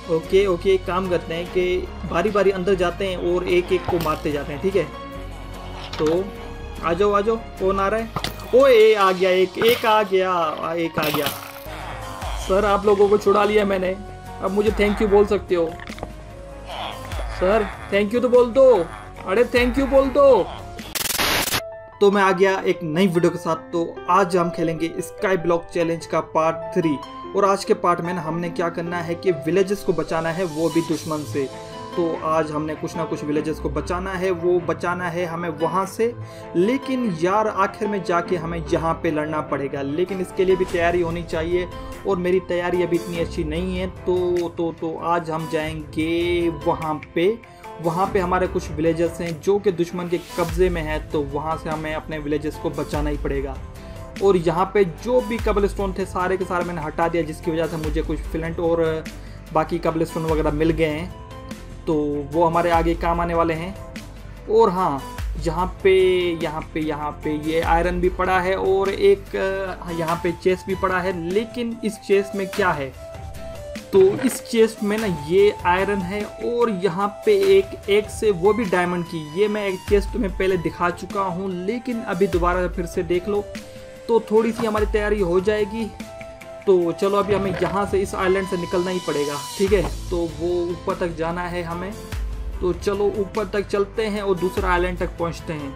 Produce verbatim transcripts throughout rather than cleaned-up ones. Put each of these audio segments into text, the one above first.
Okay okay, एक काम करते हैं कि बारी बारी अंदर जाते हैं और एक एक को मारते जाते हैं, ठीक है। तो आ जाओ आ जाओ, कौन आ रहा है? ओए आ गया, एक एक आ गया, एक आ गया। सर आप लोगों को छुड़ा लिया मैंने, अब मुझे थैंक यू बोल सकते हो। सर थैंक यू तो बोल दो, अरे थैंक यू बोल दो। तो मैं आ गया एक नई वीडियो के साथ। तो आज हम खेलेंगे स्काई ब्लॉक चैलेंज का पार्ट थ्री। और आज के पार्ट में ना हमने क्या करना है कि विलेजेस को बचाना है, वो भी दुश्मन से। तो आज हमने कुछ ना कुछ विलेजेस को बचाना है, वो बचाना है हमें वहाँ से। लेकिन यार आखिर में जाके हमें यहाँ पे लड़ना पड़ेगा, लेकिन इसके लिए भी तैयारी होनी चाहिए और मेरी तैयारी अभी इतनी अच्छी नहीं है। तो तो तो आज हम जाएंगे वहाँ पे। वहाँ पे हमारे कुछ विलेजेस हैं जो कि दुश्मन के कब्जे में है, तो वहाँ से हमें अपने विलेजेस को बचाना ही पड़ेगा। और यहाँ पे जो भी कबलस्टोन थे सारे के सारे मैंने हटा दिया, जिसकी वजह से मुझे कुछ फ्लिंट और बाकी कबलस्टोन वगैरह मिल गए हैं, तो वो हमारे आगे काम आने वाले हैं। और हाँ, यहाँ पे यहाँ पे यहाँ पे ये आयरन भी पड़ा है और एक यहाँ पे चेस्ट भी पड़ा है। लेकिन इस चेस्ट में क्या है, तो इस चेस्ट में ना ये आयरन है और यहाँ पे एक एक से वो भी डायमंड की। ये मैं एक चेस्ट में पहले दिखा चुका हूँ, लेकिन अभी दोबारा फिर से देख लो तो थोड़ी सी हमारी तैयारी हो जाएगी। तो चलो अभी हमें यहाँ से इस आइलैंड से निकलना ही पड़ेगा, ठीक है। तो वो ऊपर तक जाना है हमें, तो चलो ऊपर तक चलते हैं और दूसरा आइलैंड तक पहुँचते हैं।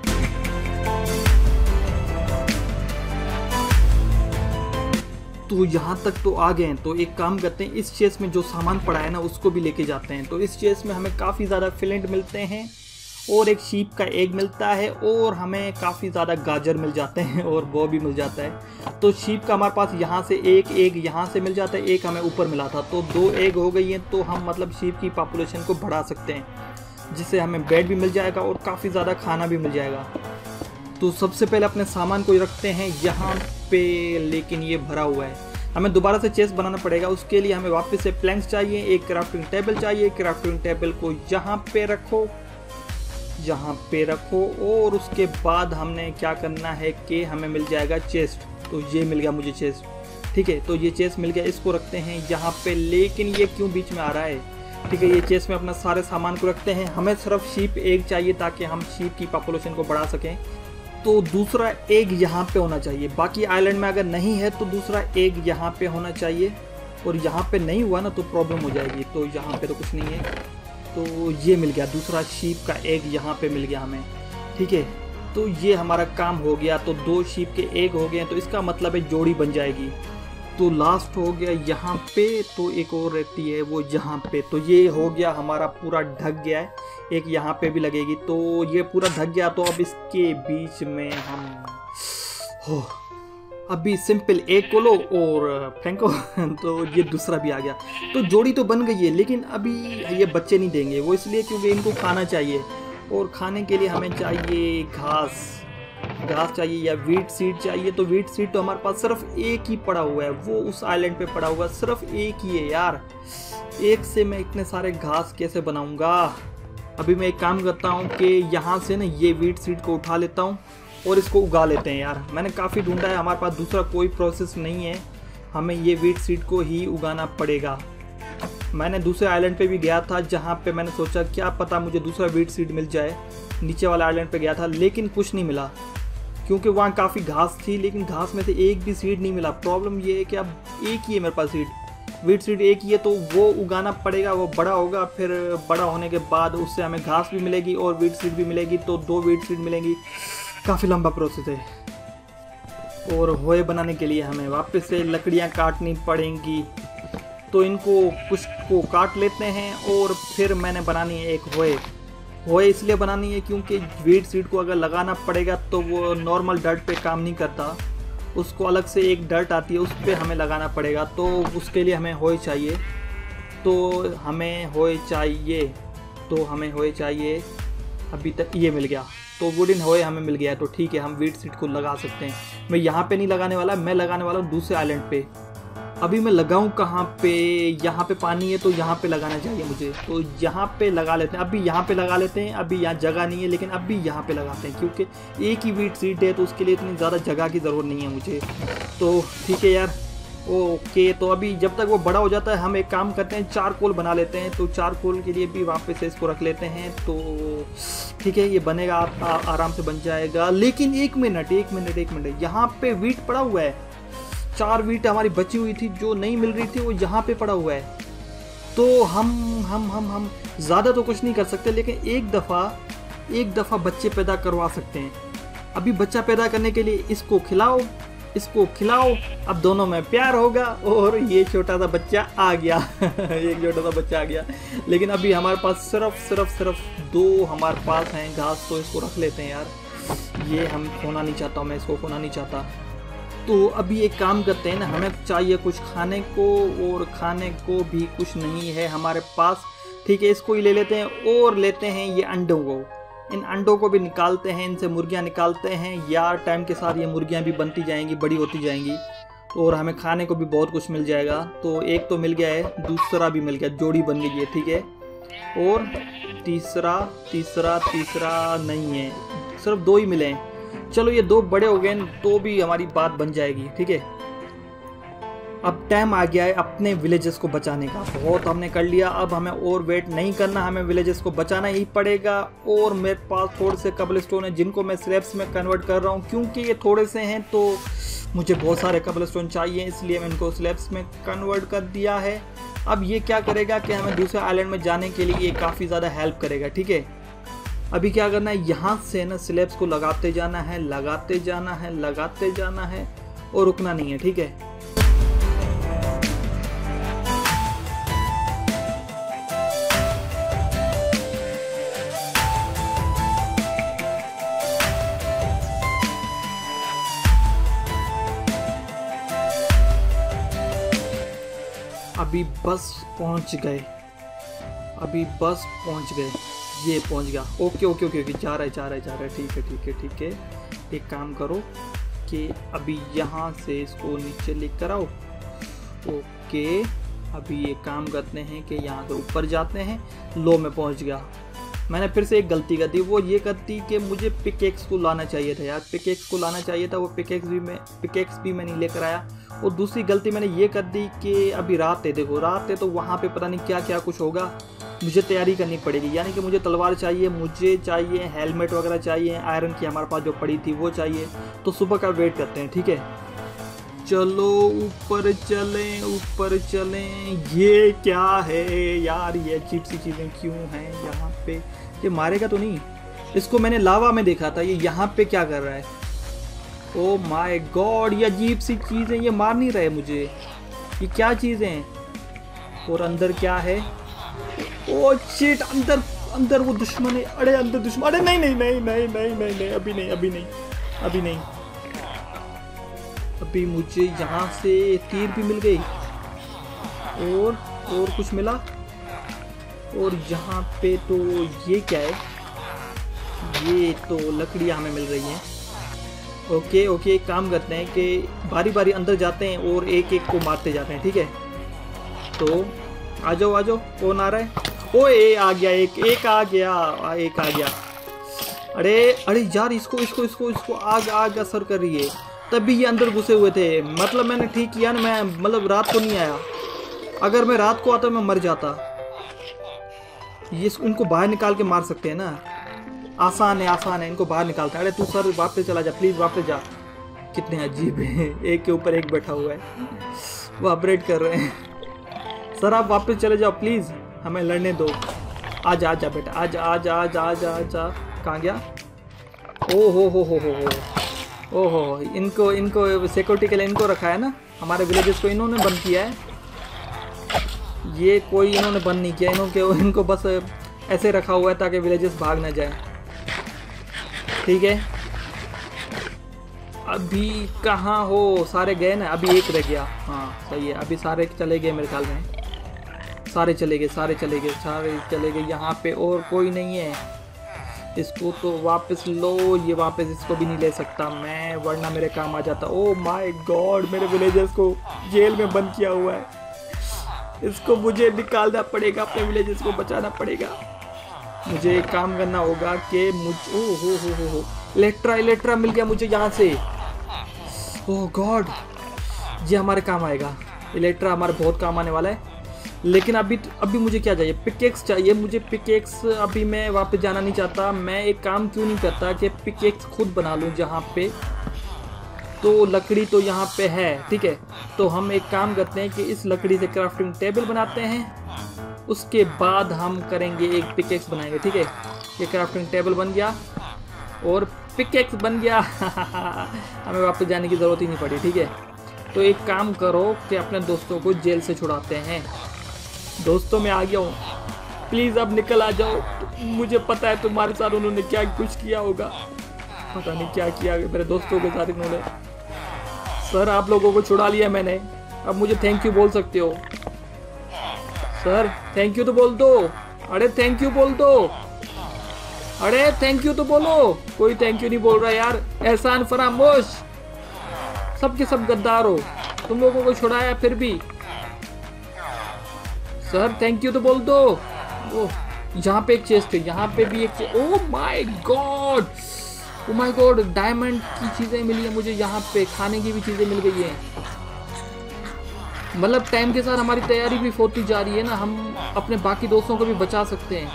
तो यहाँ तक तो आ गए हैं। तो एक काम करते हैं, इस चेस्ट में जो सामान पड़ा है ना उसको भी लेके जाते हैं। तो इस चेस्ट में हमें काफ़ी ज़्यादा फ्लिंट मिलते हैं और एक शीप का एग मिलता है और हमें काफ़ी ज़्यादा गाजर मिल जाते हैं और वो भी मिल जाता है। तो शीप का हमारे पास यहाँ से एक एग यहाँ से मिल जाता है, एक हमें ऊपर मिला था, तो दो एग हो गई हैं। तो हम मतलब शीप की पॉपुलेशन को बढ़ा सकते हैं, जिससे हमें बेड भी मिल जाएगा और काफ़ी ज़्यादा खाना भी मिल जाएगा। तो सबसे पहले अपने सामान को रखते हैं यहाँ पे, लेकिन ये भरा हुआ है। हमें दोबारा से चेस्ट बनाना पड़ेगा, उसके लिए हमें वापस से प्लैंक्स चाहिए, एक क्राफ्टिंग टेबल चाहिए। क्राफ्टिंग टेबल को यहाँ पे रखो, यहाँ पे रखो। और उसके बाद हमने क्या करना है कि हमें मिल जाएगा चेस्ट। तो ये मिल गया मुझे चेस्ट, ठीक है। तो ये चेस्ट मिल गया, इसको रखते हैं यहाँ पे। लेकिन ये क्यों बीच में आ रहा है, ठीक है। ये चेस्ट में अपना सारे सामान को रखते हैं। हमें सिर्फ शीप एग चाहिए ताकि हम शीप की पॉपुलेशन को बढ़ा सकें। तो दूसरा एग यहाँ पे होना चाहिए, बाकी आइलैंड में अगर नहीं है तो दूसरा एग यहाँ पे होना चाहिए। और यहाँ पे नहीं हुआ ना तो प्रॉब्लम हो जाएगी। तो यहाँ पे तो कुछ नहीं है, तो ये मिल गया, दूसरा शीप का एग यहाँ पे मिल गया हमें, ठीक है। तो ये हमारा काम हो गया। तो दो शीप के एग हो गए, तो इसका मतलब है जोड़ी बन जाएगी। तो लास्ट हो गया यहाँ पे, तो एक और रहती है वो यहाँ पे। तो ये हो गया हमारा पूरा ढक गया है, एक यहाँ पे भी लगेगी। तो ये पूरा ढक गया। तो अब इसके बीच में हम हो अभी सिंपल एक को लो और फेंको तो ये दूसरा भी आ गया। तो जोड़ी तो बन गई है, लेकिन अभी ये बच्चे नहीं देंगे, वो इसलिए क्योंकि इनको खाना चाहिए। और खाने के लिए हमें चाहिए घास, घास चाहिए या वीट सीड चाहिए। तो वीट सीड तो हमारे पास सिर्फ एक ही पड़ा हुआ है, वो उस आइलैंड पे पड़ा हुआ है, सिर्फ एक ही है यार। एक से मैं इतने सारे घास कैसे बनाऊंगा। अभी मैं एक काम करता हूँ कि यहाँ से ना ये वीट सीड को उठा लेता हूँ और इसको उगा लेते हैं। यार मैंने काफ़ी ढूंढा है, हमारे पास दूसरा कोई प्रोसेस नहीं है, हमें ये वीट सीड को ही उगाना पड़ेगा। मैंने दूसरे आइलैंड पे भी गया था, जहाँ पे मैंने सोचा क्या पता मुझे दूसरा वीट सीड मिल जाए। नीचे वाला आइलैंड पे गया था, लेकिन कुछ नहीं मिला, क्योंकि वहाँ काफ़ी घास थी, लेकिन घास में से एक भी सीड नहीं मिला। प्रॉब्लम ये है कि अब एक ही है मेरे पास सीड, वीट सीड एक ही है, तो वो उगाना पड़ेगा। वो बड़ा होगा, फिर बड़ा होने के बाद उससे हमें घास भी मिलेगी और वीट सीड भी मिलेगी, तो दो वीट सीड मिलेंगी। काफ़ी लंबा प्रोसेस है। और होए बनाने के लिए हमें वापस से लकड़ियाँ काटनी पड़ेंगी। तो इनको कुछ को काट लेते हैं और फिर मैंने बनानी है एक होए। होए इसलिए बनानी है क्योंकि वीट सीड को अगर लगाना पड़ेगा तो वो नॉर्मल डर्ट पे काम नहीं करता, उसको अलग से एक डर्ट आती है, उस पर हमें लगाना पड़ेगा। तो उसके लिए हमें होए चाहिए। तो हमें होए चाहिए तो हमें होए चाहिए अभी तक ये मिल गया। तो वुडन होए हमें मिल गया, तो ठीक है, हम वीट सीड को लगा सकते हैं। मैं यहाँ पे नहीं लगाने वाला, मैं लगाने वाला हूँ दूसरे आइलैंड पे। अभी मैं लगाऊं कहाँ पे, यहाँ पे पानी है तो यहाँ पे लगाना चाहिए मुझे। तो यहाँ पे लगा लेते हैं, अभी यहाँ पे लगा लेते हैं। अभी यहाँ जगह नहीं है, लेकिन अभी यहाँ पे लगाते हैं, क्योंकि एक ही वीट सीड है तो उसके लिए इतनी ज़्यादा जगह की ज़रूरत नहीं है मुझे। तो ठीक है यार, ओके, तो अभी जब तक वो बड़ा हो जाता है हम एक काम करते हैं, चारकोल बना लेते हैं। तो चारकोल के लिए भी वापस से इसको रख लेते हैं। तो ठीक है, ये बनेगा, आ, आ, आराम से बन जाएगा। लेकिन एक मिनट एक मिनट एक मिनट यहाँ पे वीट पड़ा हुआ है। चार वीट हमारी बची हुई थी जो नहीं मिल रही थी, वो यहाँ पे पड़ा हुआ है। तो हम हम हम हम ज़्यादा तो कुछ नहीं कर सकते, लेकिन एक दफ़ा एक दफ़ा बच्चे पैदा करवा सकते हैं। अभी बच्चा पैदा करने के लिए इसको खिलाओ, इसको खिलाओ, अब दोनों में प्यार होगा और ये छोटा सा बच्चा आ गया। एक छोटा सा बच्चा आ गया। लेकिन अभी हमारे पास सिर्फ सिर्फ सिर्फ दो हमारे पास हैं घास, तो इसको रख लेते हैं यार। ये हम खोना नहीं चाहता, मैं इसको खोना नहीं चाहता। तो अभी एक काम करते हैं ना, हमें चाहिए कुछ खाने को, और खाने को भी कुछ नहीं है हमारे पास। ठीक है, इसको ही ले लेते हैं और लेते हैं ये अंडों को। इन अंडों को भी निकालते हैं, इनसे मुर्गियां निकालते हैं यार। टाइम के साथ ये मुर्गियां भी बनती जाएंगी, बड़ी होती जाएंगी, और हमें खाने को भी बहुत कुछ मिल जाएगा। तो एक तो मिल गया है, दूसरा भी मिल गया, जोड़ी बन गई है। ठीक है, और तीसरा तीसरा तीसरा नहीं है, सिर्फ दो ही मिले हैं। चलो ये दो बड़े हो गए तो भी हमारी बात बन जाएगी। ठीक है, अब टाइम आ गया है अपने विलेजेस को बचाने का। बहुत हमने कर लिया, अब हमें और वेट नहीं करना, हमें विलेजेस को बचाना ही पड़ेगा। और मेरे पास थोड़े से कबलस्टोन है जिनको मैं स्लैब्स में कन्वर्ट कर रहा हूँ, क्योंकि ये थोड़े से हैं तो मुझे बहुत सारे कबलस्टोन चाहिए, इसलिए मैं इनको स्लैब्स में कन्वर्ट कर दिया है। अब ये क्या करेगा कि हमें दूसरे आइलैंड में जाने के लिए ये काफ़ी ज़्यादा हेल्प करेगा। ठीक है, अभी क्या करना है, यहाँ से ना स्लैब्स को लगाते जाना है, लगाते जाना है, लगाते जाना है, और रुकना नहीं है। ठीक है, अभी बस पहुंच गए, अभी बस पहुंच गए, ये पहुंच गया। ओके ओके ओके ओके, जा रहा है जा रहा है जा रहा है। ठीक है ठीक है ठीक है, एक काम करो कि अभी यहाँ से इसको नीचे लेकर आओ। ओके, अभी ये काम करते हैं कि यहाँ से ऊपर जाते हैं। लो मैं पहुँच गया। मैंने फिर से एक गलती कर दी, वो ये करती कि मुझे पिकेक्स को लाना चाहिए था यार, पिकेक्स को लाना चाहिए था। वो पिकेक्स भी मैं पिकेक्स भी मैं नहीं लेकर आया। और दूसरी गलती मैंने ये कर दी कि अभी रात है, देखो रात है, तो वहाँ पे पता नहीं क्या क्या कुछ होगा, मुझे तैयारी करनी पड़ेगी। यानी कि मुझे तलवार चाहिए, मुझे चाहिए हेलमेट वगैरह चाहिए, आयरन की हमारे पास जो पड़ी थी वो चाहिए। तो सुबह का वेट करते हैं। ठीक है, चलो ऊपर चलें ऊपर चलें। ये क्या है यार, ये अजीब सी चीज़ें क्यों हैं यहाँ पे? ये मारेगा तो नहीं? इसको मैंने लावा में देखा था, ये यहाँ पे क्या कर रहा है? ओ माय गॉड, ये अजीब सी चीज़ें, ये मार नहीं रहे मुझे। ये क्या चीज़ें हैं? और अंदर क्या है? ओ शिट, अंदर अंदर वो दुश्मन है। अरे अंदर दुश्मन, अरे नहीं नहीं नहीं नहीं नहीं नहीं नहीं अभी नहीं अभी नहीं अभी नहीं अभी मुझे यहाँ से तीर भी मिल गई, और और कुछ मिला। और यहाँ पे तो ये क्या है? ये तो लकड़ियाँ हमें मिल रही हैं। ओके ओके, एक काम करते हैं कि बारी बारी अंदर जाते हैं और एक एक को मारते जाते हैं। ठीक है, तो आ जाओ आ जाओ। कौन आ रहा है? ओ ए आ गया, एक एक आ गया, एक आ गया। अरे अरे यार, इसको इसको इसको इसको आग आग असर कर रही है। तभी ये अंदर घुसे हुए थे। मतलब मैंने ठीक किया ना, मैं मतलब रात को नहीं आया। अगर मैं रात को आता मैं मर जाता। ये उनको बाहर निकाल के मार सकते हैं ना, आसान है आसान है, इनको बाहर निकालते हैं। अरे तू सर वापस चला जा प्लीज़, वापस जा। कितने अजीब हैं, एक के ऊपर एक बैठा हुआ है, वो अपरेट कर रहे हैं। सर आप वापस चले जाओ प्लीज़, हमें लड़ने दो। आजा आजा बेटा, आजा आजा आजा आजा आजा। कहाँ गया? ओ हो हो हो हो हो ओहो, इनको इनको सिक्योरिटी के लिए इनको रखा है ना, हमारे विलेजेस को इन्होंने बंद किया है। ये कोई इन्होंने बंद नहीं किया, इन्होंने इनको बस ऐसे रखा हुआ है ताकि विलेजेस भाग ना जाए। ठीक है, अभी कहाँ हो? सारे गए ना, अभी एक रह गया। हाँ सही है, अभी सारे चले गए मेरे ख्याल में, सारे चले गए सारे चले गए सारे चले गए। यहाँ पे और कोई नहीं है। इसको तो वापस लो, ये वापस इसको भी नहीं ले सकता मैं, वरना मेरे काम आ जाता। ओ माय गॉड, मेरे विलेजर्स को जेल में बंद किया हुआ है। इसको मुझे निकालना पड़ेगा, अपने विलेजर्स को बचाना पड़ेगा। मुझे एक काम करना होगा कि मुझ ओ हो हो हो हो इलेक्ट्रा इलेक्ट्रा मिल गया मुझे यहाँ से। ओह गॉड, ये हमारे काम आएगा, इलेक्ट्रा हमारे बहुत काम आने वाला है। लेकिन अभी अभी मुझे क्या चाहिए, पिकेक्स चाहिए मुझे। पिकेक्स अभी मैं वापस जाना नहीं चाहता। मैं एक काम क्यों नहीं करता कि पिकेक्स खुद बना लूँ जहाँ पे, तो लकड़ी तो यहाँ पे है, ठीक है। तो हम एक काम करते हैं कि इस लकड़ी से क्राफ्टिंग टेबल बनाते हैं, उसके बाद हम करेंगे एक पिकेक्स बनाएंगे, ठीक है। ये क्राफ्टिंग टेबल बन गया और पिकेक्स बन गया। हमें वापस जाने की ज़रूरत ही नहीं पड़ी, ठीक है। तो एक काम करो कि अपने दोस्तों को जेल से छुड़ाते हैं। दोस्तों मैं आ गया हूँ, प्लीज़ अब निकल आ जाओ। मुझे पता है तुम्हारे साथ उन्होंने क्या कुछ किया होगा, पता नहीं क्या किया मेरे दोस्तों के साथ इन्होंने। सर आप लोगों को छुड़ा लिया मैंने, अब मुझे थैंक यू बोल सकते हो। सर थैंक यू तो बोल दो। अरे थैंक यू बोल दो, अरे थैंक यू तो बोलो। कोई थैंक यू नहीं बोल रहा यार। एहसान फरामोश, सबके सब गद्दार हो, तुम लोगों को छुड़ाया फिर भी। सर थैंक यू तो बोल दो। ओह यहाँ पे एक चेस्ट है, यहाँ पे भी एक। Oh my God, oh my God, diamond की चीजें मिली है मुझे, यहाँ पे खाने की भी चीजें मिल गई हैं। मतलब टाइम के साथ हमारी तैयारी भी होती जा रही है ना, हम अपने बाकी दोस्तों को भी बचा सकते हैं।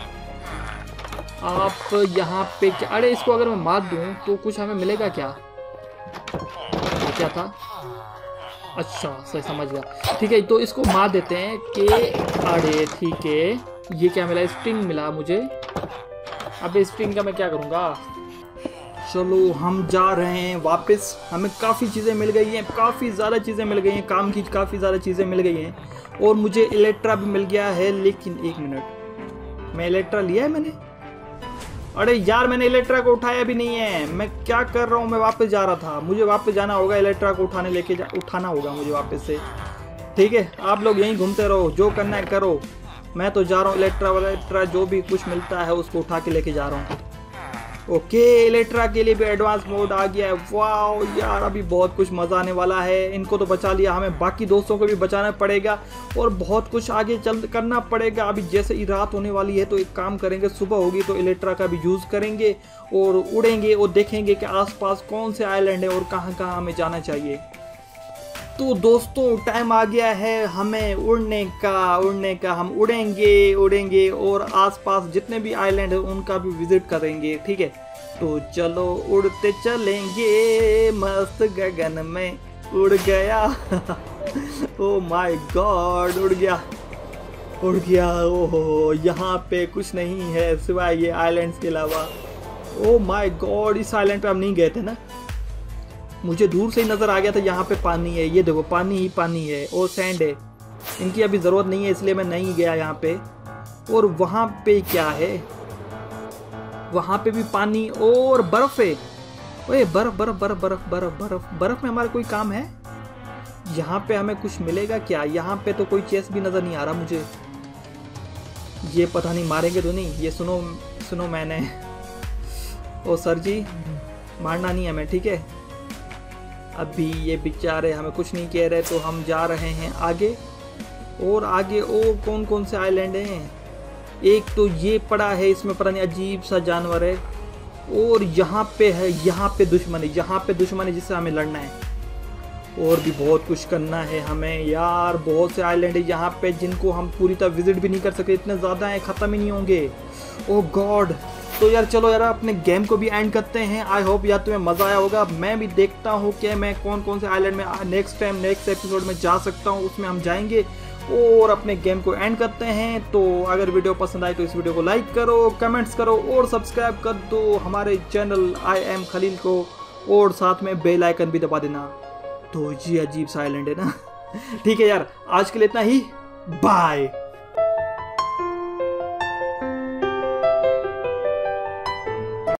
आप यहाँ पे क्या, अरे इसको अगर मैं मार दूँ तो कुछ हमें मिलेगा क्या? क्या था? अच्छा सही समझ गया, ठीक है। तो इसको मार देते हैं कि, अरे ठीक है। ये क्या मिला? स्ट्रिंग मिला मुझे। अब स्ट्रिंग का मैं क्या करूँगा? चलो हम जा रहे हैं वापस। हमें काफ़ी चीज़ें मिल गई हैं, काफ़ी ज़्यादा चीज़ें मिल गई हैं, काम की काफ़ी ज़्यादा चीज़ें मिल गई हैं और मुझे इलेक्ट्रा भी मिल गया है। लेकिन एक मिनट, मैं इलेक्ट्रा लिया है मैंने? अरे यार मैंने इलेक्ट्रा को उठाया भी नहीं है। मैं क्या कर रहा हूँ, मैं वापस जा रहा था, मुझे वापस जाना होगा, इलेक्ट्रा को उठाने लेके जा उठाना होगा मुझे वापस से, ठीक है। आप लोग यहीं घूमते रहो, जो करना है करो, मैं तो जा रहा हूँ। इलेक्ट्रा वलेक्ट्रा जो भी कुछ मिलता है उसको उठा के लेके जा रहा हूँ। ओके इलेक्ट्रा के लिए भी एडवांस मोड आ गया है। वाह यार अभी बहुत कुछ मज़ा आने वाला है। इनको तो बचा लिया, हमें बाकी दोस्तों को भी बचाना पड़ेगा और बहुत कुछ आगे चल करना पड़ेगा। अभी जैसे ही रात होने वाली है तो एक काम करेंगे, सुबह होगी तो इलेक्ट्रा का भी यूज़ करेंगे और उड़ेंगे और देखेंगे कि आसपास कौन से आइलैंड है और कहाँ कहाँ हमें जाना चाहिए। तो दोस्तों टाइम आ गया है हमें उड़ने का उड़ने का हम उड़ेंगे उड़ेंगे और आसपास जितने भी आइलैंड है उनका भी विजिट करेंगे, ठीक है। तो चलो उड़ते चलेंगे, मस्त गगन में उड़ गया। ओ माय गॉड, उड़ गया उड़ गया। ओहो यहाँ पे कुछ नहीं है सिवाय ये आइलैंड्स के अलावा। ओ माय गॉड, इस आइलैंड पे हम नहीं गए थे ना, मुझे दूर से ही नज़र आ गया था यहाँ पे पानी है। ये देखो पानी ही पानी है और सैंड है, इनकी अभी ज़रूरत नहीं है इसलिए मैं नहीं गया यहाँ पे। और वहाँ पे क्या है? वहाँ पे भी पानी और बर्फ़ है। ओए बर्फ़ बर्फ़ बर्फ़ बर्फ़ बर्फ़ बर्फ़ बर्फ़ में हमारा कोई काम है? यहाँ पे हमें कुछ मिलेगा क्या? यहाँ पे तो कोई चेस्ट भी नज़र नहीं आ रहा मुझे। ये पता नहीं मारेंगे तो नहीं। ये सुनो सुनो मैंने, ओ सर जी मारना नहीं है हमें, ठीक है। अभी ये बेचारे हमें कुछ नहीं कह रहे तो हम जा रहे हैं आगे और आगे। और कौन कौन से आइलैंड हैं? एक तो ये पड़ा है, इसमें पता नहीं अजीब सा जानवर है। और यहाँ पे है, यहाँ पे दुश्मन है, यहाँ पे दुश्मन है जिससे हमें लड़ना है। और भी बहुत कुछ करना है हमें यार, बहुत से आइलैंड है यहाँ पे जिनको हम पूरी तरह विजिट भी नहीं कर सकते, इतने ज़्यादा हैं ख़त्म ही नहीं होंगे। Oh God. तो यार चलो यार अपने गेम को भी एंड करते हैं। आई होप यार तुम्हें मज़ा आया होगा। मैं भी देखता हूँ कि मैं कौन कौन से आइलैंड में नेक्स्ट टाइम नेक्स्ट एपिसोड में जा सकता हूँ, उसमें हम जाएंगे और अपने गेम को एंड करते हैं। तो अगर वीडियो पसंद आए तो इस वीडियो को लाइक करो, कमेंट्स करो और सब्सक्राइब कर दो हमारे चैनल आई एम खलील को और साथ में बेल आइकन भी दबा देना। तो ये अजीब सा आइलैंड है ना। ठीक है यार, आज के लिए इतना ही, बाय।